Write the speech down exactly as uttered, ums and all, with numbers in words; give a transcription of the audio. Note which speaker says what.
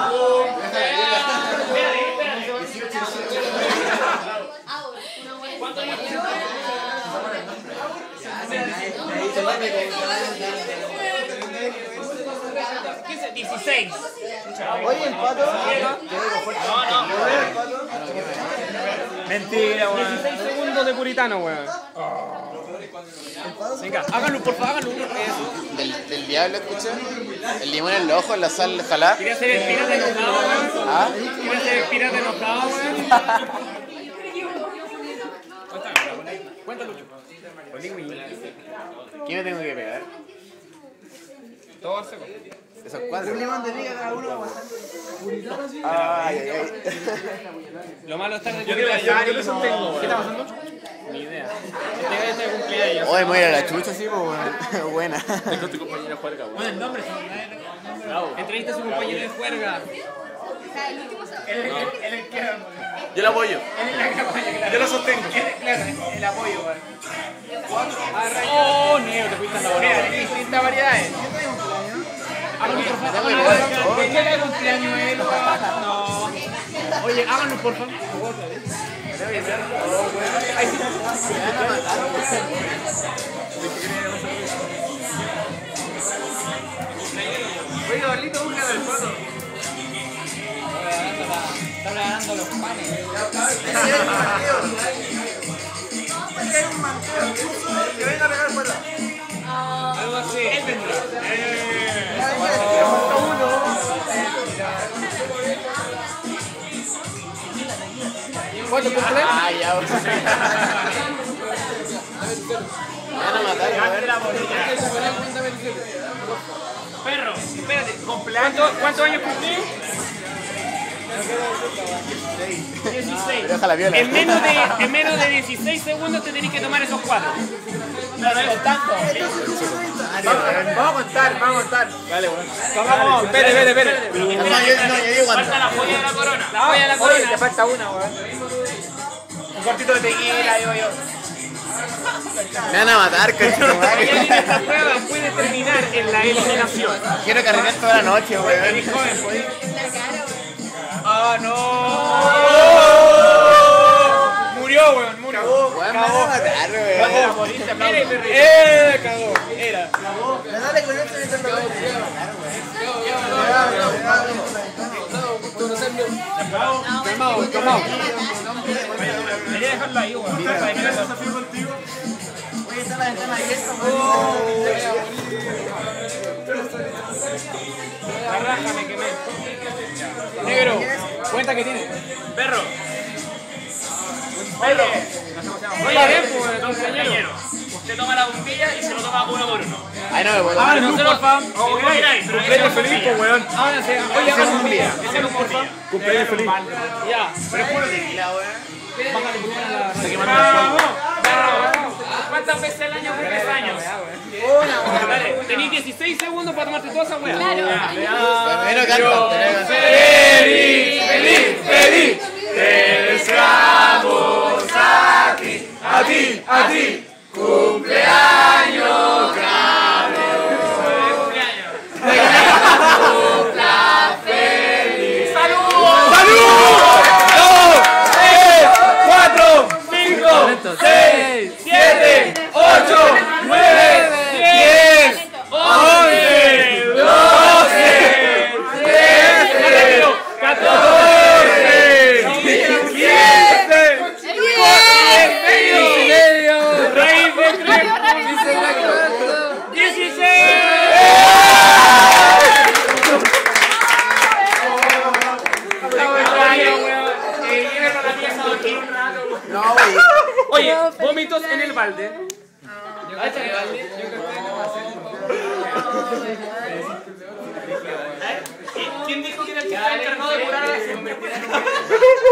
Speaker 1: ¿Cuántos años tienes? dieciséis.
Speaker 2: Oye, el pato.
Speaker 1: No, no.
Speaker 3: Mentira, weón.
Speaker 4: dieciséis segundos de puritano, weón.
Speaker 3: Venga, háganlo, por favor, háganlo.
Speaker 2: Del, del diablo, escucha. El limón en el ojo, en la sal, ojalá.
Speaker 4: Quería ser el pirata enojado, weón.
Speaker 2: ¿Ah?
Speaker 4: Quería ser el pirata enojado, weón. Cuéntalo.
Speaker 2: ¿Quién me tengo que pegar?
Speaker 4: Todo al seco.
Speaker 2: Esos cuatro.
Speaker 5: Un limón de liga cada uno.
Speaker 2: Ay, ay, ay.
Speaker 4: Lo malo está de
Speaker 3: Yo quiero
Speaker 4: cumpleaños.
Speaker 3: yo lo sostengo.
Speaker 4: ¿Qué está pasando? Ni idea. Este gallo está de cumpleaños.
Speaker 2: Oye, me voy a ir a la chucha, sí, pues, buena.
Speaker 3: Tengo tu compañera juerga, weón.
Speaker 4: Bueno, el nombre. Entrevista a su compañero de juerga.
Speaker 3: Yo lo apoyo. Yo lo sostengo.
Speaker 4: El apoyo, weón. Oh, Neo, te fuiste a la bola. Mira, tiene distintas variedades. Háganlo, por favor. ¿Por qué le cumpleaños él? No. Oye, háganlo, por favor. Oye, Orlito, busca del foto. Está regalando los panes.
Speaker 5: Que venga a regalar fuera.
Speaker 4: Algo así. Él vendrá. ¿Cuánto cumple?
Speaker 2: Ah, ya, weón. Me van a matar, weón.
Speaker 4: Perro, espérate. ¿Cuánto- ¿Cuántos años cumplí? dieciséis.
Speaker 2: Pero deja la viola.
Speaker 4: En menos de, en menos de dieciséis segundos te tenés que tomar esos cuatro.
Speaker 1: No, no es tanto.
Speaker 5: Vamos a contar, vamos a contar.
Speaker 3: Dale, weón.
Speaker 4: Vamos, espere, espere, espere.
Speaker 2: No, yo, no, yo digo
Speaker 1: Falta la joya de la corona.
Speaker 4: La joya de la
Speaker 5: Oye,
Speaker 4: corona.
Speaker 5: te falta una, weón.
Speaker 1: Un cortito de tequila, digo yo.
Speaker 2: me van a matar,
Speaker 4: Ella
Speaker 2: conchetumare.
Speaker 4: tiene esta prueba, puede terminar en la eliminación.
Speaker 2: Quiero carretear toda la noche, weón.
Speaker 4: Eres joven, pues.
Speaker 1: Ah, no.
Speaker 4: Murió, weón, murió.
Speaker 2: Weón, me van a matar, weón.
Speaker 4: ¡Eh, cagó! Era.
Speaker 5: Dale con esto mientras lo ves.
Speaker 4: Calmado, calmado.
Speaker 1: Debería dejarlo ahí, weón.
Speaker 5: Oye, está la ventana abierta,
Speaker 4: La raja me quemé. Negro, cuenta que tiene.
Speaker 1: Perro. Perro.
Speaker 4: Oye, bien, pues, don
Speaker 1: Compañero, usted toma la bombilla y se lo toma uno por uno.
Speaker 2: Ay, no me puedo.
Speaker 4: Háganlo,
Speaker 1: No se
Speaker 4: por
Speaker 1: lo
Speaker 4: favor.
Speaker 1: como queráis, pero
Speaker 3: Cumpleaños feliz, pues, weón.
Speaker 4: Háganse. Oye, háganlo, por favor.
Speaker 1: Háganlo, por favor.
Speaker 3: Cumpleaños feliz.
Speaker 4: Ya.
Speaker 1: Pero es puro tequila, weón.
Speaker 4: Bájale, por favor, a la
Speaker 3: Se quemaron el fuego.
Speaker 1: Vamos. ¿Cuántas veces al año cumples años?
Speaker 4: Dale, tenés dieciséis segundos para tomarte toda esa weá.
Speaker 2: Primero canta.
Speaker 4: ¡Feliz, feliz, feliz! Te deseamos a ti, a ti, a ti. ¡Cumpleaños, seis, siete, ocho, nueve, diez, once, doce, trece, catorce, quince, raíz de tres, dieciséis.
Speaker 2: No, güey.
Speaker 4: Oye, vómitos en el balde.
Speaker 1: ¿Quién dijo que era el que estaba encargado de curar a la gente?